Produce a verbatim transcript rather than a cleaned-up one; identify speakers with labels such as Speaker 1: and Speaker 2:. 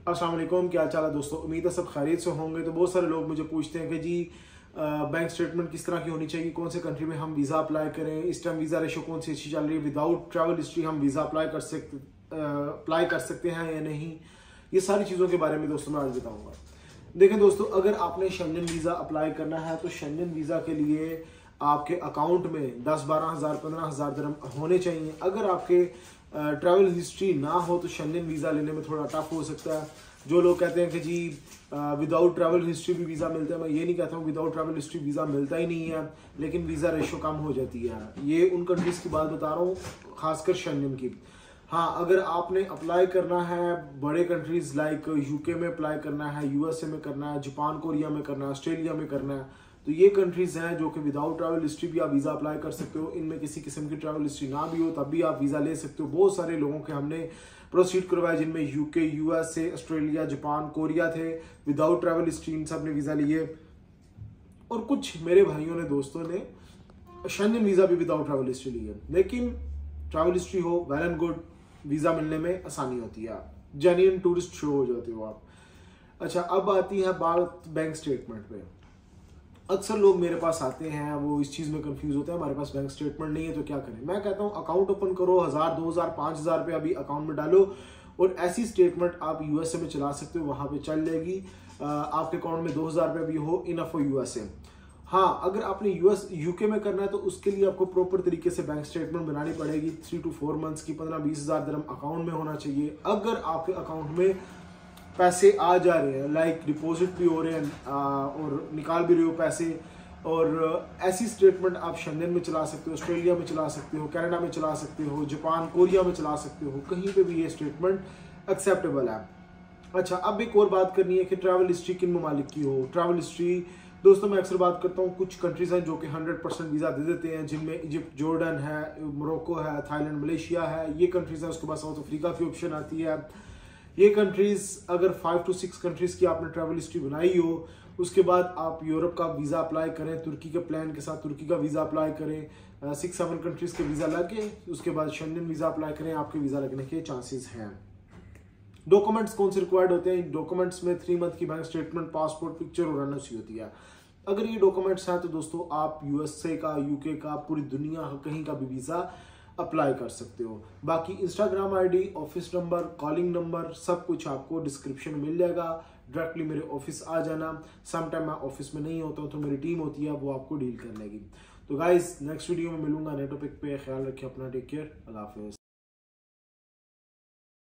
Speaker 1: अस्सलाम वालेकुम, क्या चाल है दोस्तों। उम्मीद है सब खैरियत से होंगे। तो बहुत सारे लोग मुझे पूछते हैं कि जी बैंक स्टेटमेंट किस तरह की होनी चाहिए, कौन से कंट्री में हम वीज़ा अप्लाई करें, इस टाइम वीज़ा रेशो कौन सी अच्छी चल रही है, विदाउट ट्रैवल हिस्ट्री हम वीज़ा अप्लाई कर सकते अप्लाई कर सकते हैं या नहीं। ये सारी चीज़ों के बारे में दोस्तों मैं आज बताऊँगा। देखें दोस्तों, अगर आपने शेंगन वीज़ा अप्लाई करना है तो शेंगन वीज़ा के लिए आपके अकाउंट में दस बारह हज़ार पंद्रह हज़ार दिरहम होने चाहिए। अगर आपके ट्रैवल हिस्ट्री ना हो तो शेंगन वीज़ा लेने में थोड़ा टफ हो सकता है। जो लोग कहते हैं कि जी विदाउट ट्रैवल हिस्ट्री भी वीज़ा मिलता है, मैं ये नहीं कहता हूँ विदाउट ट्रैवल हिस्ट्री वीज़ा मिलता ही नहीं है, लेकिन वीज़ा रेशो कम हो जाती है। ये उन कंट्रीज़ की बात बता रहा हूँ, खासकर शेंगन की। हाँ, अगर आपने अप्लाई करना है बड़े कंट्रीज़ लाइक यूके में अप्लाई करना है, यूएसए में करना है, जापान कोरिया में करना है, ऑस्ट्रेलिया में करना है, तो ये कंट्रीज़ हैं जो कि विदाउट ट्रैवल हिस्ट्री भी आप वीज़ा अप्लाई कर सकते हो। इनमें किसी किस्म की ट्रैवल हिस्ट्री ना भी हो तब भी आप वीज़ा ले सकते हो। बहुत सारे लोगों के हमने प्रोसीड करवाए जिनमें UK, USA, Australia, Japan, Korea थे, विदाउट ट्रैवल हिस्ट्री इन सब ने वीज़ा लिए। और कुछ मेरे भाइयों ने, दोस्तों ने शेंगन वीज़ा भी विदाउट ट्रैवल हिस्ट्री ली है। लेकिन ट्रैवल हिस्ट्री हो, वेल एंड गुड, वीज़ा मिलने में आसानी होती है, जेन्युइन टूरिस्ट शो हो जाते हो आप। अच्छा, अब आती है बात बैंक स्टेटमेंट पे। अक्सर लोग मेरे पास आते हैं, वो इस चीज़ में कंफ्यूज होते हैं, हमारे पास बैंक स्टेटमेंट नहीं है तो क्या करें। मैं कहता हूँ अकाउंट ओपन करो, हज़ार दो हज़ार पाँच हज़ार रुपये अभी अकाउंट में डालो और ऐसी स्टेटमेंट आप यूएसए में चला सकते हो, वहाँ पे चल जाएगी। आपके अकाउंट में दो हज़ार रुपये भी हो, इनफ हो यूएसए। हाँ, अगर आपने यूएस यूके में करना है तो उसके लिए आपको प्रॉपर तरीके से बैंक स्टेटमेंट बनानी पड़ेगी। थ्री टू फोर मंथ्स की पंद्रह बीस हज़ार दिरहम अकाउंट में होना चाहिए। अगर आपके अकाउंट में पैसे आ जा रहे हैं, लाइक डिपॉजिट भी हो रहे हैं और निकाल भी रहे हो पैसे, और ऐसी स्टेटमेंट आप शेंगन में चला सकते हो, ऑस्ट्रेलिया में चला सकते हो, कनाडा में चला सकते हो, जापान कोरिया में चला सकते हो, कहीं पे भी ये स्टेटमेंट एक्सेप्टेबल है। अच्छा, अब एक और बात करनी है कि ट्रैवल हिस्ट्री किन ममालिक की हो। ट्रैवल हिस्ट्री दोस्तों मैं अक्सर बात करता हूँ, कुछ कंट्रीज हैं जो कि हंड्रेड परसेंट वीज़ा दे देते हैं, जिनमें इजिप्ट, जॉर्डन है, मोरक्को है, थाईलैंड, मलेशिया है, ये कंट्रीज हैं। उसके बाद साउथ अफ्रीका की ऑप्शन आती है। ये कंट्रीज अगर फाइव टू सिक्स कंट्रीज की आपने ट्रैवल हिस्ट्री बनाई हो, उसके बाद आप यूरोप का वीज़ा अप्लाई करें, तुर्की के प्लान के साथ तुर्की का वीज़ा अप्लाई करें, सिक्स सेवन कंट्रीज के वीज़ा लगे, उसके बाद शेंगन वीज़ा अप्लाई करें, आपके वीज़ा लगने के चांसेस हैं। डॉक्यूमेंट्स कौन से रिक्वायर्ड होते हैं? डॉक्यूमेंट्स में थ्री मंथ की बैंक स्टेटमेंट, पासपोर्ट, पिक्चर और एनओसी होती है। अगर ये डॉक्यूमेंट्स हैं तो दोस्तों आप यूएसए का, यूके का, पूरी दुनिया कहीं का भी वीज़ा अप्लाई कर सकते हो। बाकी Instagram ID, office number, calling number, सब कुछ आपको डिस्क्रिप्शन में मिल जाएगा। डायरेक्टली मेरे ऑफिस आ जाना। सम टाइम मैं ऑफिस में नहीं होता हूँ तो मेरी टीम होती है, वो आपको डील कर लेगी। तो गाइस, नेक्स्ट वीडियो में मिलूंगा नए टॉपिक पे। ख्याल रखिए अपना, टेक केयर, अल्लाह हाफिज़।